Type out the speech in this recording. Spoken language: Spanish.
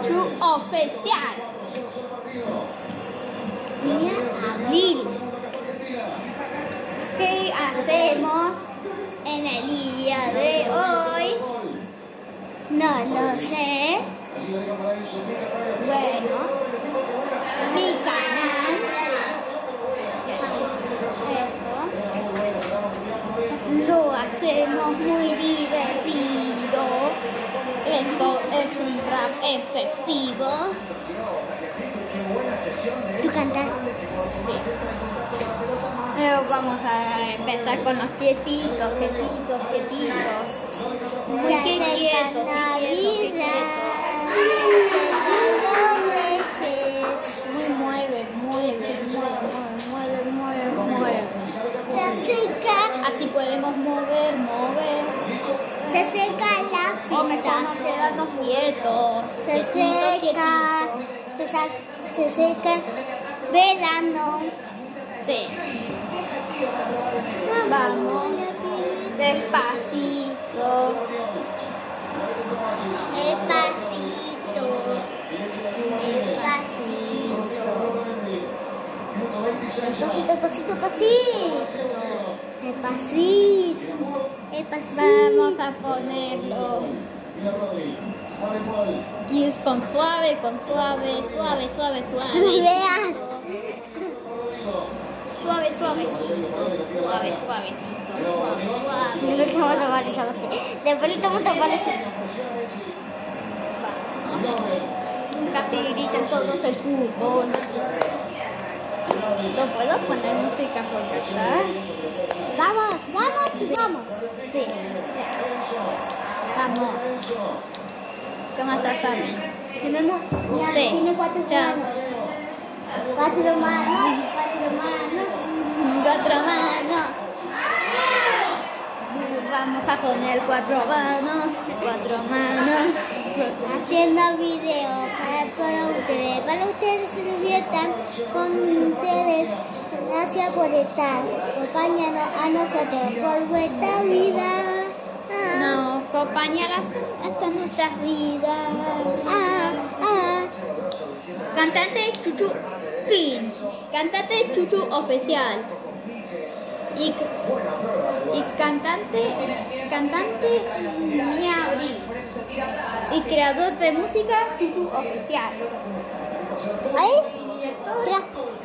Chuchu Oficial. Mía Abril. ¿Qué hacemos en el día de hoy? No lo sé. Bueno, mi canal. Esto lo hacemos muy divertido. Esto es un rap efectivo. ¿Tú cantas? Sí. Pero vamos a empezar con los quietitos. Muy quietos, muy mueve. Se acerca. Así podemos mover. Se acerca la O mejor nos quedarnos quietos. Se seca. Se seca. Verano. Sí. Vamos. Despacito. Vamos a ponerlo. Y es con suave. No veas. Suavecito. Casi gritan todos el fútbol. ¿No puedo poner música por cantar? Vamos. Sí. Vamos. ¿Qué más saben? Tenemos, ya, Sí. tiene 4 Chao. manos. 4 manos. 4 manos. Vamos a poner 4 manos. Haciendo video para todos ustedes. Para ustedes se diviertan con ustedes. Gracias por estar. Acompáñanos a nosotros por vuestra vida. No, acompañar hasta nuestras vidas. Cantante Chuchu Fin. Cantante Chuchu Oficial. Y cantante Mía Abril. Y creador de música Chuchu Oficial. ¿Ahí? Mira.